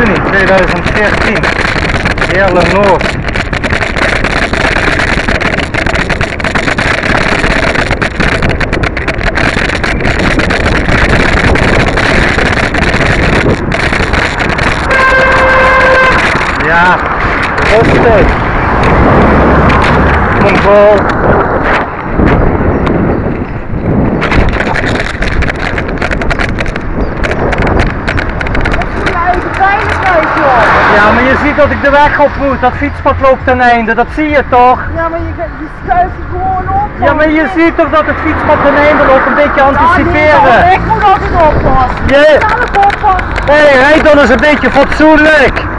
juni 2014, Heerlen Noord. Ja, rustig. Control. Ja, maar je ziet dat ik de weg op moet, dat fietspad loopt ten einde, dat zie je toch? Ja, maar je schuift het gewoon op. Ja, maar je ziet toch dat het fietspad ten einde loopt, een beetje anticiperen. Ik moet altijd oppassen. Je... Ik kan het oppassen. Hé, rijd dan eens een beetje fatsoenlijk.